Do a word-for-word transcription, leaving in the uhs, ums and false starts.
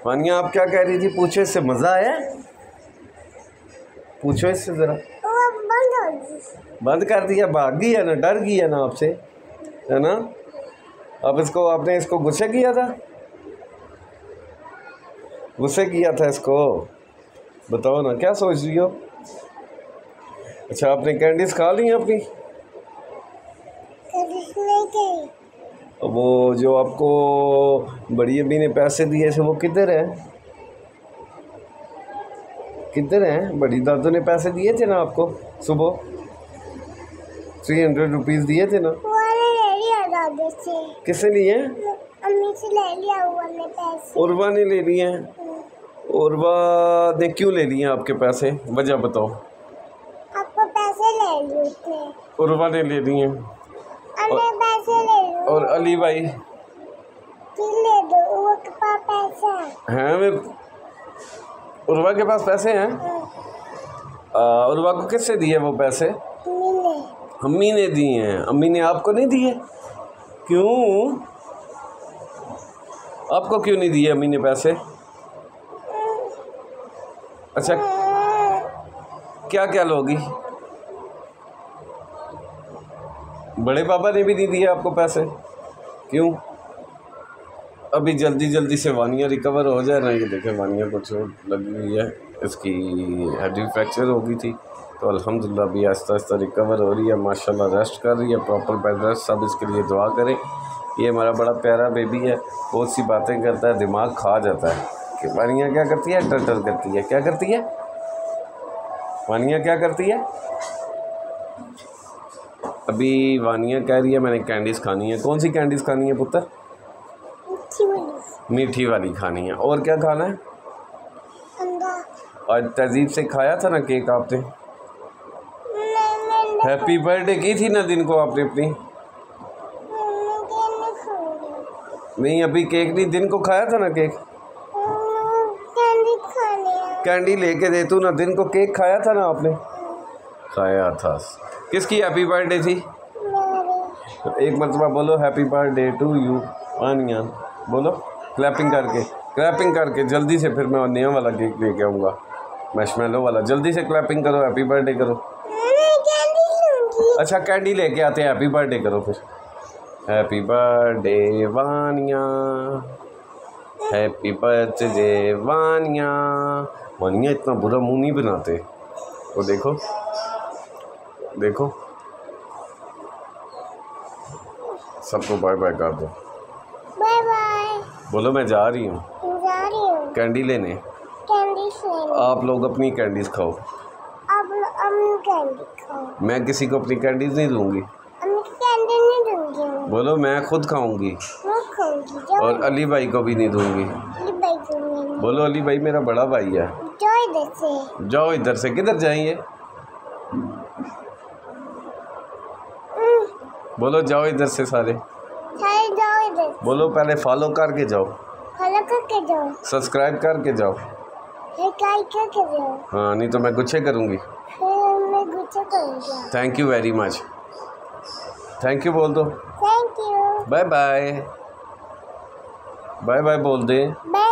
वानिया आप क्या कह रही थी? पूछो इससे, मज़ा आया? पूछो इससे ज़रा। बंद हो गई। बंद कर दिया? भाग गई है ना, डर गई है ना आपसे, है ना? अब इसको आपने इसको गुस्से किया था? गुस्से किया था इसको? बताओ ना क्या सोच रही हो? अच्छा आपने कैंडीज खा ली हैं अपनी? वो जो आपको बड़ी अम्मी ने पैसे दिए थे वो किधर है? किधर हैं? बड़ी दादू ने पैसे दिए थे ना आपको सुबह, थ्री हंड्रेड रुपीज़ दिए थे ना? ले लिया दादू से। किसने लिए? अम्मी से ले लिया उर्वा ने पैसे। उर्वा ने ले लिए हैं? उर्वा ने क्यों ले लिए आपके पैसे? वजह बताओ। आपको पैसे ले लिए थे। उर्वा ने ले लिए। और पैसे ले लो। और अली भाई ले दो, उर्वा के पास पैसे हैं? मैं उर्वा के पास पैसे हैं? उर्वा को किससे दिए वो पैसे? अम्मी ने दिए हैं। अम्मी ने आपको नहीं दिए? क्यों? आपको क्यों नहीं दिए अम्मी ने पैसे? अच्छा क्या क्या लोगी? बड़े पापा ने भी नहीं दिए आपको पैसे? क्यों? अभी जल्दी जल्दी से वानिया रिकवर हो जाए ना। ये देखें वानिया को चोट लगी हुई है, इसकी हड्डी फ्रैक्चर हो गई थी, तो अल्हम्दुलिल्लाह अभी आहिस्ता आहिस्ता रिकवर हो रही है माशाल्लाह, रेस्ट कर रही है, प्रॉपर बेड रेस्ट। सब इसके लिए दुआ करें। ये हमारा बड़ा प्यारा बेबी है, बहुत सी बातें करता है, दिमाग खा जाता है। कि वानिया क्या करती है? टटर करती है। क्या करती है वानिया? क्या करती है? अभी वानिया कह रही है मैंने कैंडीज़ खानी है। कौन सी कैंडीज़ खानी है पुत्र? मीठी वाली। मीठी वाली खानी है। और क्या खाना है? अंडा। और तहजीब से खाया था ना केक आपने? हैप्पी बर्थडे की थी ना दिन को आपने अपनी? नहीं अभी केक नहीं, दिन को खाया था ना केक? कैंडी खानी है। कैंडी लेके दे तू ना, दिन को केक खाया था ना आपने? खाया था। किसकी हैप्पी बर्थडे थी? एक मरतबा बोलो happy birthday to you Vaniya, बोलो क्लैपिंग करके, क्लैपिंग करके जल्दी से, फिर मैं नया वाला केक लेके आऊँगा, मैशमेलो वाला। जल्दी से क्लैपिंग करो, हैप्पी बर्थडे करो। अच्छा कैंडी लेके आते हैं, हैप्पी बर्थडे करो फिर। Happy birthday Vaniya, happy birthday Vaniya. Vaniya इतना बुरा मुंह नहीं बनाते। वो देखो देखो, सबको बाय बाय कर दो। बाय बाय बोलो मैं जा रही हूँ जा रही हूँ कैंडी लेने। कैंडी लेने। आप लोग अपनी कैंडीज खाओ। अब हम कैंडी खाओ। मैं किसी को अपनी कैंडीज नहीं दूंगी। हम कैंडी नहीं दूंगी। बोलो मैं खुद खाऊंगी। मैं खाऊंगी। और अली भाई को भी नहीं दूंगी। अली भाई को नहीं। बोलो अली भाई मेरा बड़ा भाई है। जाओ इधर से। जाओ इधर से। किधर जाएंगे? बोलो जाओ इधर से सारे। सारे जाओ इधर। बोलो पहले फॉलो करके जाओ, फॉलो करके जाओ, सब्सक्राइब करके जाओ, लाइक करके जाओ। हाँ नहीं तो मैं गुच्छे करूँगी। फिर मैं गुच्छा करूँगा। Thank you very much. Thank you बोल दो। Thank you. Bye bye. Bye bye बोल दे। बाय